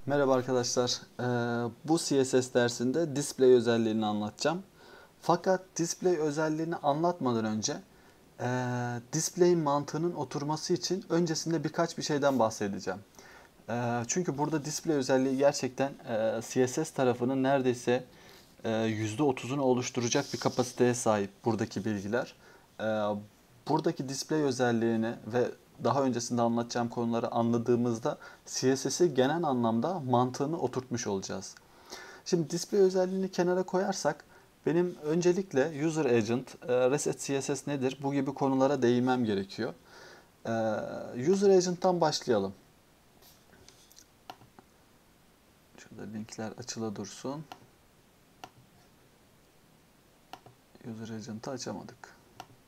Merhaba arkadaşlar. Bu CSS dersinde display özelliğini anlatacağım. Fakat display özelliğini anlatmadan önce display'in mantığının oturması için öncesinde birkaç bir şeyden bahsedeceğim. Çünkü burada display özelliği gerçekten CSS tarafının neredeyse %30'unu oluşturacak bir kapasiteye sahip buradaki bilgiler. Buradaki display özelliğini ve daha öncesinde anlatacağım konuları anladığımızda CSS'i genel anlamda mantığını oturtmuş olacağız. Şimdi display özelliğini kenara koyarsak benim öncelikle user agent, reset CSS nedir bu gibi konulara değinmem gerekiyor. User agent'tan başlayalım. Şurada linkler açılı dursun. User agent'ı açamadık.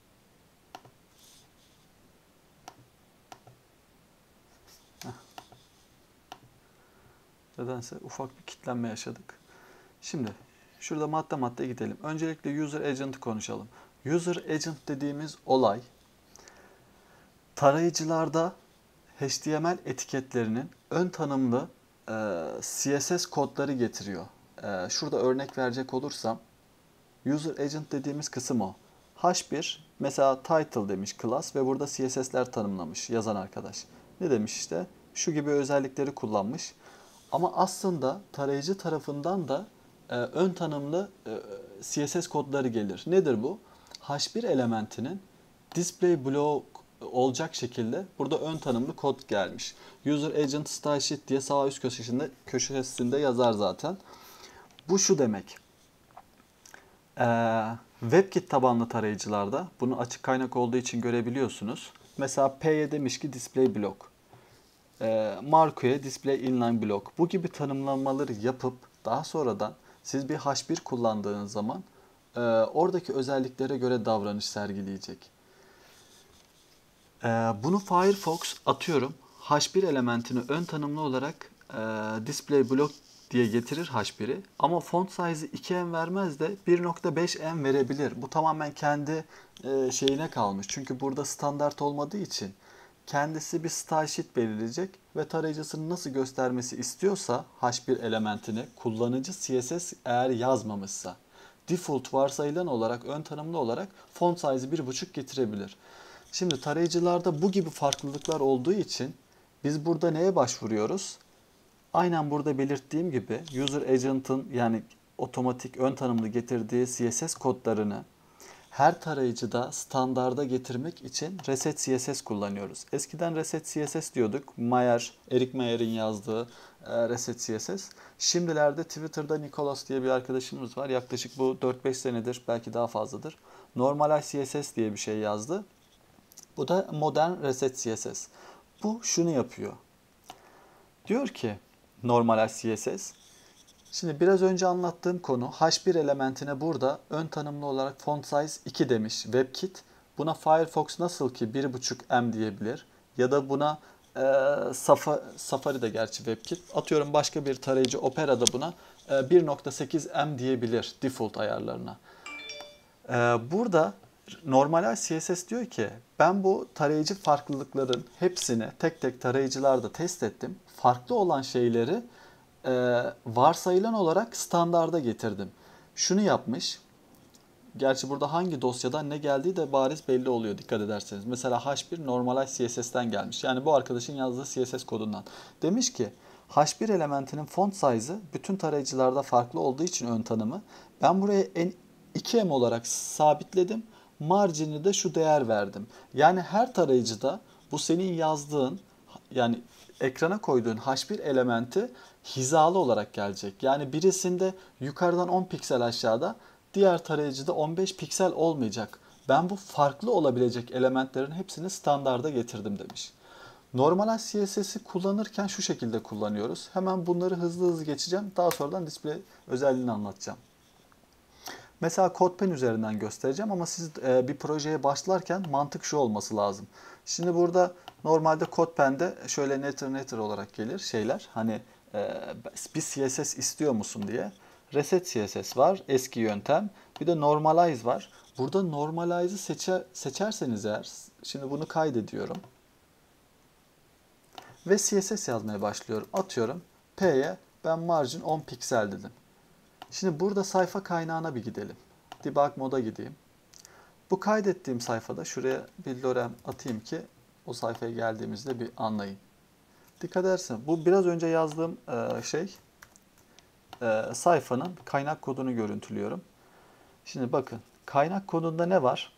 Nedense ufak bir kilitlenme yaşadık. Şimdi şurada madde madde gidelim. Öncelikle user agent'ı konuşalım. User agent dediğimiz olay tarayıcılarda HTML etiketlerinin ön tanımlı CSS kodları getiriyor. Şurada örnek verecek olursam user agent dediğimiz kısım o. H1 mesela title demiş class ve burada CSS'ler tanımlamış yazan arkadaş. Ne demiş işte? Şu gibi özellikleri kullanmış. Ama aslında tarayıcı tarafından da ön tanımlı CSS kodları gelir. Nedir bu? H1 elementinin display block olacak şekilde burada ön tanımlı kod gelmiş. User agent style sheet diye sağ üst köşesinde yazar zaten. Bu şu demek. WebKit tabanlı tarayıcılarda bunu açık kaynak olduğu için görebiliyorsunuz. Mesela P'ye demiş ki display block. Marco'ya display inline block. Bu gibi tanımlamaları yapıp daha sonradan siz bir H1 kullandığınız zaman oradaki özelliklere göre davranış sergileyecek. Bunu Firefox atıyorum H1 elementini ön tanımlı olarak display block diye getirir H1'i ama font size'ı 2M vermez de 1.5M verebilir. Bu tamamen kendi şeyine kalmış. Çünkü burada standart olmadığı için kendisi bir style sheet belirleyecek ve tarayıcısını nasıl göstermesi istiyorsa H1 elementini kullanıcı CSS eğer yazmamışsa default varsayılan olarak ön tanımlı olarak font size'ı 1.5 getirebilir. Şimdi tarayıcılarda bu gibi farklılıklar olduğu için biz burada neye başvuruyoruz? Aynen burada belirttiğim gibi user agent'ın yani otomatik ön tanımlı getirdiği CSS kodlarını her tarayıcıda standarda getirmek için Reset CSS kullanıyoruz. Eskiden Reset CSS diyorduk. Eric Meyer'in yazdığı Reset CSS. Şimdilerde Twitter'da Nicholas diye bir arkadaşımız var. Yaklaşık bu 4-5 senedir belki daha fazladır. Normalize CSS diye bir şey yazdı. Bu da modern Reset CSS. Bu şunu yapıyor. Diyor ki Normalize CSS. Şimdi biraz önce anlattığım konu H1 elementine burada ön tanımlı olarak font size 2 demiş WebKit. Buna Firefox nasıl ki 1.5M diyebilir ya da buna Safari de gerçi WebKit. Atıyorum başka bir tarayıcı Opera da buna 1.8M diyebilir default ayarlarına. Burada Normalize CSS diyor ki ben bu tarayıcı farklılıkların hepsini tek tek tarayıcılarda test ettim. Farklı olan şeyleri varsayılan olarak standarda getirdim. Şunu yapmış. Gerçi burada hangi dosyadan ne geldiği de bariz belli oluyor dikkat ederseniz. Mesela H1 Normalize CSS'ten gelmiş. Yani bu arkadaşın yazdığı CSS kodundan. Demiş ki H1 elementinin font size'ı bütün tarayıcılarda farklı olduğu için ön tanımı. Ben buraya en 2M olarak sabitledim. Margin'i de şu değer verdim. Yani her tarayıcıda bu senin yazdığın yani ekrana koyduğun H1 elementi hizalı olarak gelecek. Yani birisinde yukarıdan 10 piksel aşağıda, diğer tarayıcıda 15 piksel olmayacak. Ben bu farklı olabilecek elementlerin hepsini standarda getirdim demiş. Normalize CSS'i kullanırken şu şekilde kullanıyoruz. Hemen bunları hızlı geçeceğim. Daha sonradan display özelliğini anlatacağım. Mesela CodePen üzerinden göstereceğim ama siz bir projeye başlarken mantık şu olması lazım. Şimdi burada normalde CodePen'de şöyle netter olarak gelir şeyler. Hani bir CSS istiyor musun diye. Reset CSS var, eski yöntem. Bir de Normalize var. Burada Normalize'ı seçerseniz eğer, şimdi bunu kaydediyorum. Ve CSS yazmaya başlıyorum. Atıyorum P'ye ben margin 10 piksel dedim. Şimdi burada sayfa kaynağına bir gidelim. Debug moda gideyim. Bu kaydettiğim sayfada şuraya bir lorem atayım ki o sayfaya geldiğimizde bir anlayın. Dikkat edersen bu biraz önce yazdığım sayfanın kaynak kodunu görüntülüyorum. Şimdi bakın kaynak kodunda ne var?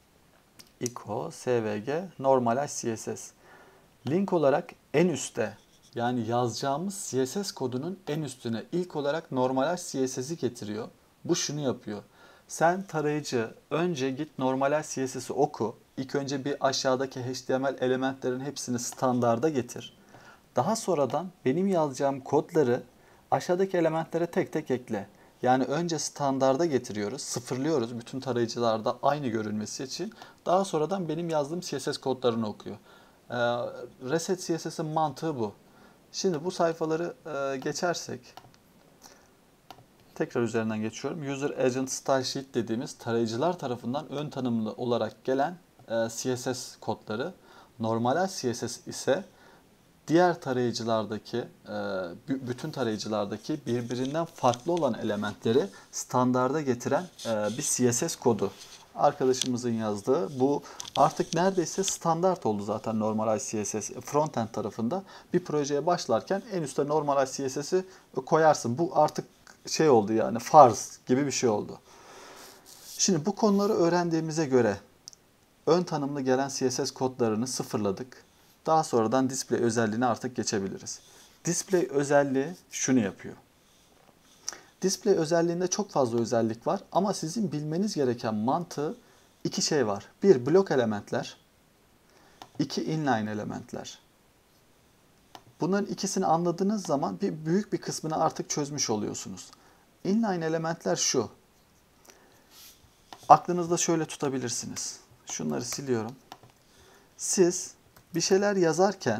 ICO, SVG, Normalize CSS. Link olarak en üstte yani yazacağımız CSS kodunun en üstüne ilk olarak Normalize CSS'i getiriyor. Bu şunu yapıyor. Sen tarayıcı önce git Normalize CSS'i oku. İlk önce bir aşağıdaki HTML elementlerin hepsini standarda getir. Daha sonradan benim yazacağım kodları aşağıdaki elementlere tek tek ekle. Yani önce standarda getiriyoruz, sıfırlıyoruz bütün tarayıcılarda aynı görünmesi için. Daha sonradan benim yazdığım CSS kodlarını okuyor. Reset CSS'in mantığı bu. Şimdi bu sayfaları geçersek, tekrar üzerinden geçiyorum. User Agent Style Sheet dediğimiz tarayıcılar tarafından ön tanımlı olarak gelen CSS kodları. Normalize CSS ise diğer tarayıcılardaki, bütün tarayıcılardaki birbirinden farklı olan elementleri standarda getiren bir CSS kodu. Arkadaşımızın yazdığı bu artık neredeyse standart oldu zaten Normalize CSS frontend tarafında. Bir projeye başlarken en üstte Normalize CSS'i koyarsın. Bu artık şey oldu yani farz gibi bir şey oldu. Şimdi bu konuları öğrendiğimize göre ön tanımlı gelen CSS kodlarını sıfırladık. Daha sonradan display özelliğine artık geçebiliriz. Display özelliği şunu yapıyor. Display özelliğinde çok fazla özellik var ama sizin bilmeniz gereken mantığı iki şey var. Bir, blok elementler. İki, inline elementler. Bunların ikisini anladığınız zaman büyük bir kısmını artık çözmüş oluyorsunuz. Inline elementler şu. Aklınızda şöyle tutabilirsiniz. Şunları siliyorum. Siz bir şeyler yazarken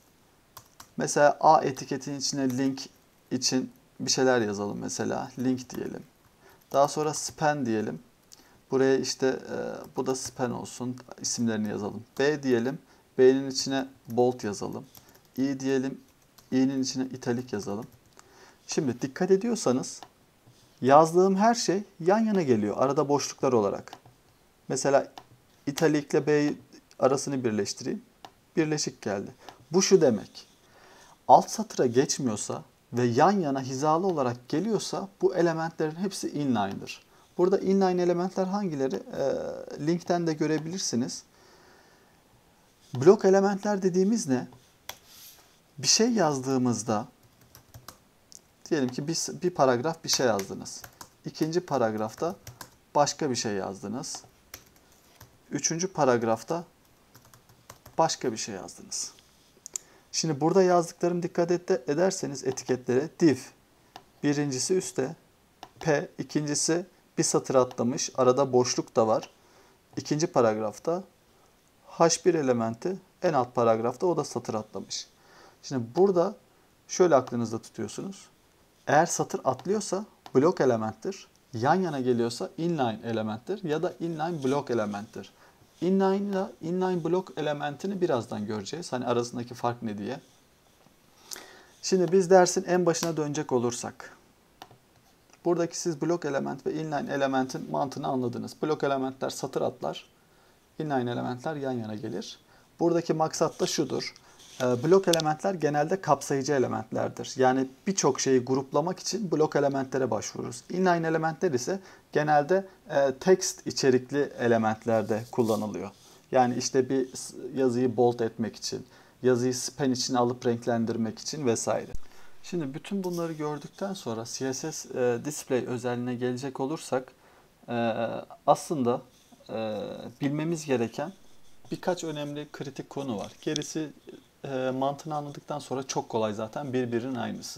mesela A etiketinin içine link için bir şeyler yazalım mesela. Link diyelim. Daha sonra span diyelim. Buraya işte bu da span olsun. İsimlerini yazalım. B diyelim. B'nin içine bold yazalım. I diyelim. I'nin içine italik yazalım. Şimdi dikkat ediyorsanız yazdığım her şey yan yana geliyor. Arada boşluklar olarak. Mesela italikle B arasını birleştireyim. Birleşik geldi. Bu şu demek. Alt satıra geçmiyorsa ve yan yana hizalı olarak geliyorsa bu elementlerin hepsi inline'dır. Burada inline elementler hangileri? Linkten de görebilirsiniz. Blok elementler dediğimiz ne? Bir şey yazdığımızda diyelim ki bir paragraf bir şey yazdınız. İkinci paragrafta başka bir şey yazdınız. Üçüncü paragrafta başka bir şey yazdınız. Şimdi burada yazdıklarım dikkat ederseniz etiketlere div birincisi üstte, p ikincisi bir satır atlamış, arada boşluk da var. İkinci paragrafta h1 elementi en alt paragrafta o da satır atlamış. Şimdi burada şöyle aklınızda tutuyorsunuz. Eğer satır atlıyorsa blok elementtir. Yan yana geliyorsa inline elementtir ya da inline blok elementtir. Inline ile inline blok elementini birazdan göreceğiz. Hani arasındaki fark ne diye. Şimdi biz dersin en başına dönecek olursak. Buradaki siz blok element ve inline elementin mantığını anladınız. Blok elementler satır atlar. Inline elementler yan yana gelir. Buradaki maksat da şudur. Blok elementler genelde kapsayıcı elementlerdir. Yani birçok şeyi gruplamak için blok elementlere başvururuz. Inline elementler ise genelde text içerikli elementlerde kullanılıyor. Yani işte bir yazıyı bold etmek için, yazıyı span içine alıp renklendirmek için vesaire. Şimdi bütün bunları gördükten sonra CSS display özelliğine gelecek olursak aslında bilmemiz gereken birkaç önemli kritik konu var. Gerisi mantığını anladıktan sonra çok kolay zaten birbirinin aynısı.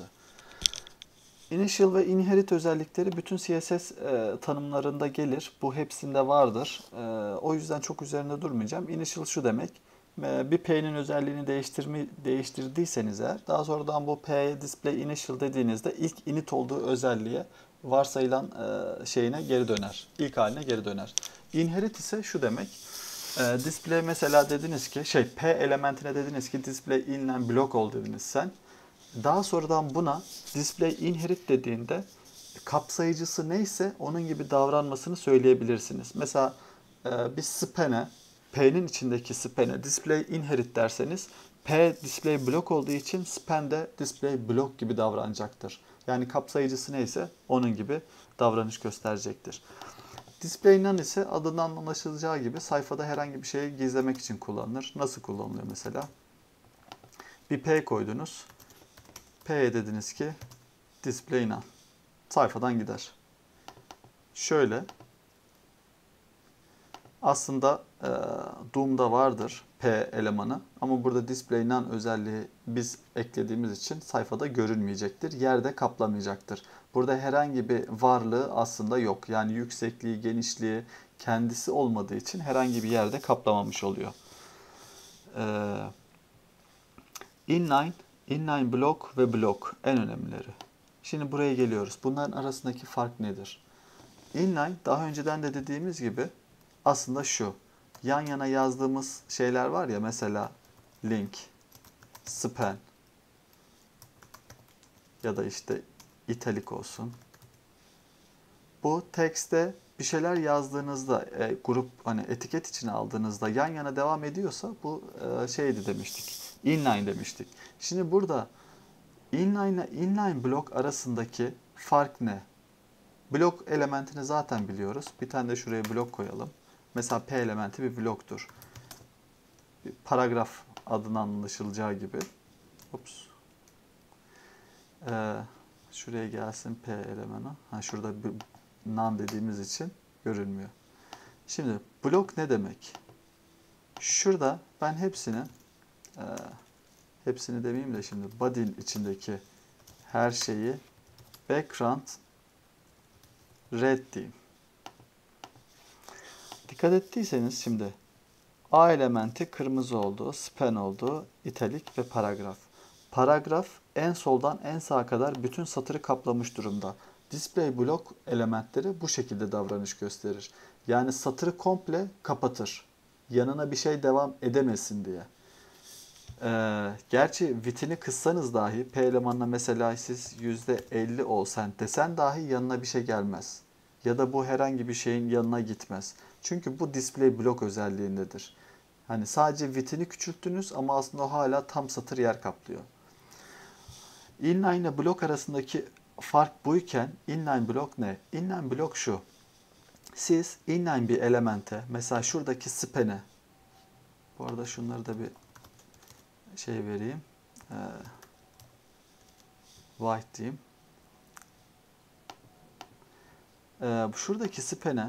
Initial ve inherit özellikleri bütün CSS tanımlarında gelir. Bu hepsinde vardır. O yüzden çok üzerinde durmayacağım. Initial şu demek. Bir P'nin özelliğini değiştirdiyseniz eğer daha sonradan bu P'ye display initial dediğinizde ilk init olduğu özelliğe varsayılan şeyine geri döner. İlk haline geri döner. Inherit ise şu demek. Display mesela dediniz ki P elementine dediniz ki display inline block ol dediniz sen. Daha sonradan buna display inherit dediğinde kapsayıcısı neyse onun gibi davranmasını söyleyebilirsiniz. Mesela bir span'e, P'nin içindeki span'e display inherit derseniz P display block olduğu için span de display block gibi davranacaktır. Yani kapsayıcısı neyse onun gibi davranış gösterecektir. Display none ise adından anlaşılacağı gibi sayfada herhangi bir şeyi gizlemek için kullanılır. Nasıl kullanılıyor mesela? Bir P koydunuz. P'ye dediniz ki display none. Sayfadan gider. Şöyle aslında Doom'da vardır P elemanı ama burada display none özelliği biz eklediğimiz için sayfada görünmeyecektir. Yerde kaplamayacaktır. Burada herhangi bir varlığı aslında yok. Yani yüksekliği, genişliği kendisi olmadığı için herhangi bir yerde kaplamamış oluyor. Inline, inline block ve block en önemlileri. Şimdi buraya geliyoruz. Bunların arasındaki fark nedir? Inline daha önceden de dediğimiz gibi aslında şu. Yan yana yazdığımız şeyler var ya, mesela link, span ya da işte italik olsun. Bu tekste bir şeyler yazdığınızda grup hani etiket içine aldığınızda yan yana devam ediyorsa bu şeydi demiştik. Inline demiştik. Şimdi burada inline ile inline block arasındaki fark ne? Blok elementini zaten biliyoruz. Bir tane de şuraya blok koyalım. Mesela P elementi bir bloktur. Bir paragraf adına anlaşılacağı gibi. Ups. Şuraya gelsin P elemanı. Şurada bir none dediğimiz için görünmüyor. Şimdi blok ne demek? Şurada ben hepsini demeyeyim de şimdi body'nin içindeki her şeyi background red diyeyim. Dikkat ettiyseniz şimdi A elementi kırmızı oldu, span oldu, italik ve paragraf. Paragraf en soldan en sağa kadar bütün satırı kaplamış durumda. Display block elementleri bu şekilde davranış gösterir. Yani satırı komple kapatır. Yanına bir şey devam edemesin diye. Gerçi vitini kıssanız dahi P elemanına mesela siz %50 olsan desen dahi yanına bir şey gelmez. Ya da bu herhangi bir şeyin yanına gitmez. Çünkü bu display block özelliğindedir. Hani sadece vitini küçülttünüz ama aslında hala tam satır yer kaplıyor. Inline ile block arasındaki fark buyken inline block ne? Inline block şu. Siz inline bir elemente, mesela şuradaki span'e, bu arada şunları da bir şey vereyim. White diyeyim. Şuradaki span'e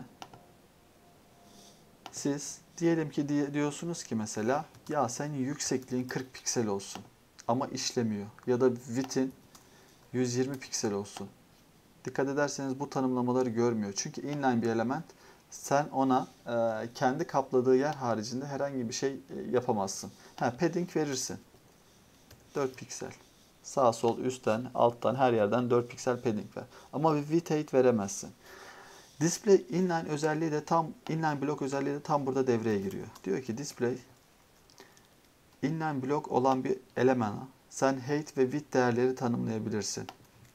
siz diyelim ki diyorsunuz ki mesela ya senin yüksekliğin 40 piksel olsun ama işlemiyor. Ya da width'in 120 piksel olsun. Dikkat ederseniz bu tanımlamaları görmüyor. Çünkü inline bir element, sen ona kendi kapladığı yer haricinde herhangi bir şey yapamazsın. Padding verirsin. 4 piksel. Sağ sol üstten alttan her yerden 4 piksel padding ver. Ama bir width height veremezsin. Display inline özelliği de inline block özelliği de tam burada devreye giriyor. Diyor ki display inline block olan bir elemana sen height ve width değerleri tanımlayabilirsin.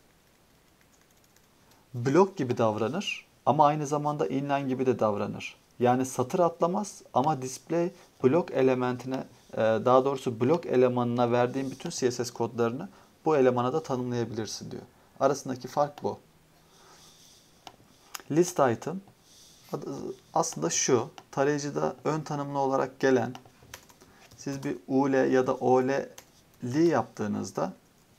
Blok gibi davranır ama aynı zamanda inline gibi de davranır. Yani satır atlamaz ama display blok elementine daha doğrusu blok elemanına verdiğin bütün CSS kodlarını bu elemana da tanımlayabilirsin diyor. Arasındaki fark bu. List item aslında şu, tarayıcıda ön tanımlı olarak gelen, siz bir UL ya da OL'li yaptığınızda,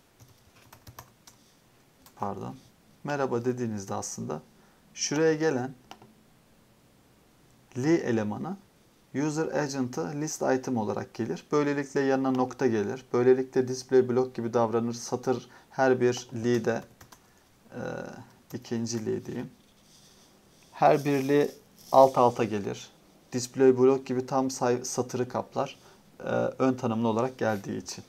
merhaba dediğinizde aslında şuraya gelen li elemanı user agent'ı list item olarak gelir. Böylelikle yanına nokta gelir. Böylelikle display block gibi davranır. Satır her bir li'de ikinci li diyeyim. Her birliği alt alta gelir. Display block gibi tam satırı kaplar. Ön tanımlı olarak geldiği için.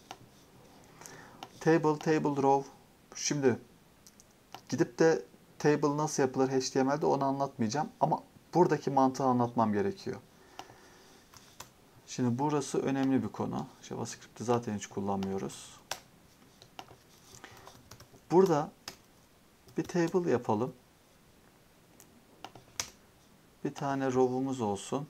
Table row. Şimdi gidip de table nasıl yapılır HTML'de onu anlatmayacağım. Ama buradaki mantığı anlatmam gerekiyor. Şimdi burası önemli bir konu. JavaScript'i zaten hiç kullanmıyoruz. Burada bir table yapalım. Bir tane row'umuz olsun.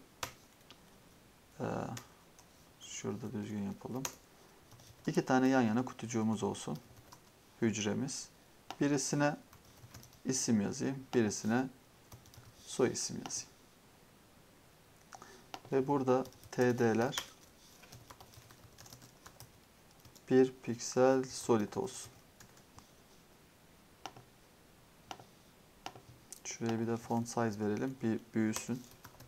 Şurada düzgün yapalım. 2 tane yan yana kutucuğumuz olsun. Hücremiz. Birisine isim yazayım. Birisine soy isim yazayım. Ve burada td'ler 1 piksel solid olsun. Şuraya bir de font size verelim. Bir büyüsün.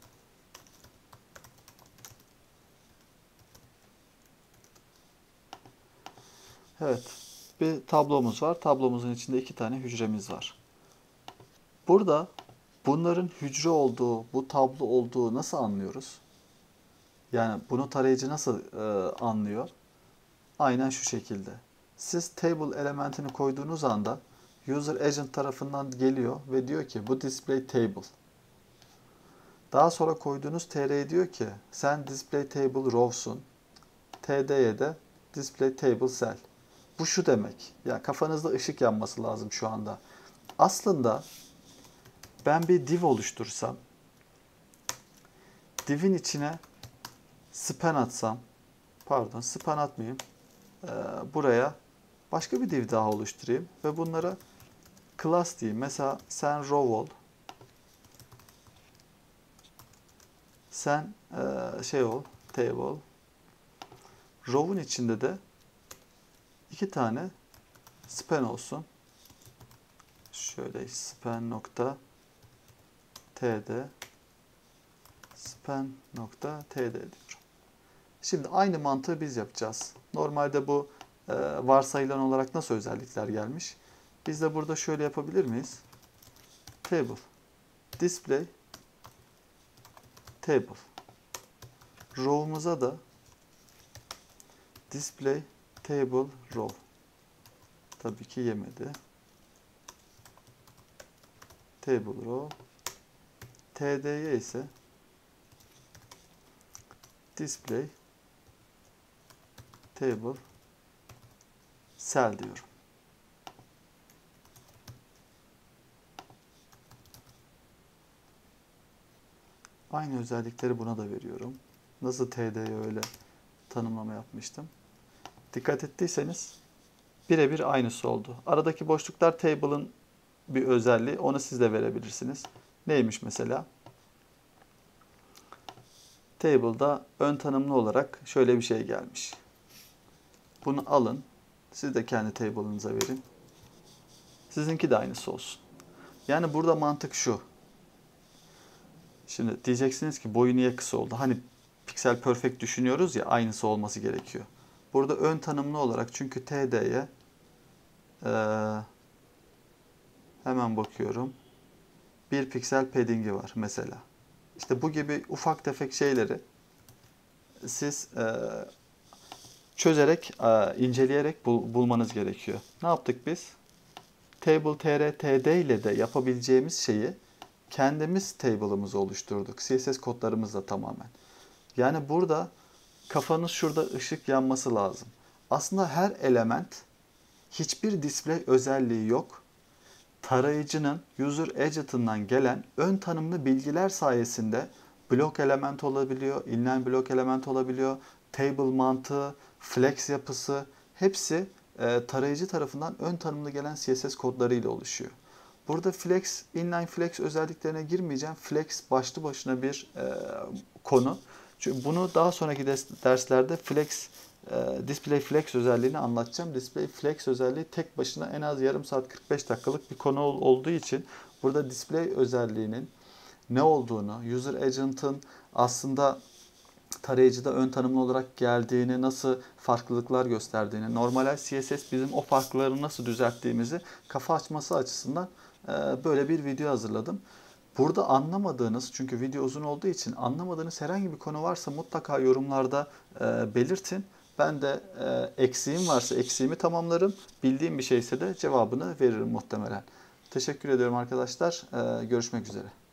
Evet. Bir tablomuz var. Tablomuzun içinde 2 tane hücremiz var. Burada bunların hücre olduğu, bu tablo olduğu nasıl anlıyoruz? Yani bunu tarayıcı nasıl anlıyor? Aynen şu şekilde. Siz table elementini koyduğunuz anda user agent tarafından geliyor ve diyor ki bu display table. Daha sonra koyduğunuz tr'ye diyor ki sen display table row'sun. Td'ye de display table cell. Bu şu demek. Ya kafanızda ışık yanması lazım şu anda. Aslında ben bir div oluştursam, divin içine span atsam, pardon span atmayayım, buraya başka bir div daha oluşturayım ve bunlara class diyeyim. Mesela sen row ol, sen ol, table. Row'un içinde de 2 tane span olsun. Şöyle span nokta td span nokta td diyorum. Şimdi aynı mantığı biz yapacağız. Normalde bu varsayılan olarak nasıl özellikler gelmiş? Biz de burada şöyle yapabilir miyiz? Table display table. Row'umuza da display table row. Tabii ki yemedi. Table row. td'ye ise display table cell diyorum. Aynı özellikleri buna da veriyorum. Nasıl td'ye öyle tanımlama yapmıştım. Dikkat ettiyseniz birebir aynısı oldu. Aradaki boşluklar table'ın bir özelliği. Onu siz de verebilirsiniz. Neymiş mesela? Table'da ön tanımlı olarak şöyle bir şey gelmiş. Bunu alın. Siz de kendi table'ınıza verin. Sizinki de aynısı olsun. Yani burada mantık şu. Şimdi diyeceksiniz ki boyu niye kısa oldu? Hani Pixel Perfect düşünüyoruz ya, aynısı olması gerekiyor. Burada ön tanımlı olarak, çünkü TD'ye hemen bakıyorum. 1 piksel padding'i var mesela. İşte bu gibi ufak tefek şeyleri siz çözerek, inceleyerek bulmanız gerekiyor. Ne yaptık biz? Table tr td ile de yapabileceğimiz şeyi kendimiz table'ımızı oluşturduk. CSS kodlarımızla tamamen. Yani burada kafanız şurada ışık yanması lazım. Aslında her element hiçbir display özelliği yok. Tarayıcının user agent'ından gelen ön tanımlı bilgiler sayesinde blok element olabiliyor, inline blok element olabiliyor, table mantığı, flex yapısı hepsi tarayıcı tarafından ön tanımlı gelen CSS kodlarıyla oluşuyor. Burada flex, inline flex özelliklerine girmeyeceğim. Flex başlı başına bir konu. Çünkü bunu daha sonraki derslerde display flex özelliğini anlatacağım. Display flex özelliği tek başına en az yarım saat 45 dakikalık bir konu olduğu için burada display özelliğinin ne olduğunu, user agent'ın aslında tarayıcıda ön tanımlı olarak geldiğini, nasıl farklılıklar gösterdiğini, normal CSS bizim o farkları nasıl düzelttiğimizi kafa açması açısından böyle bir video hazırladım. Burada anlamadığınız, çünkü video uzun olduğu için anlamadığınız herhangi bir konu varsa mutlaka yorumlarda belirtin. Ben de eksiğim varsa eksiğimi tamamlarım. Bildiğim bir şeyse de cevabını veririm muhtemelen. Teşekkür ediyorum arkadaşlar. Görüşmek üzere.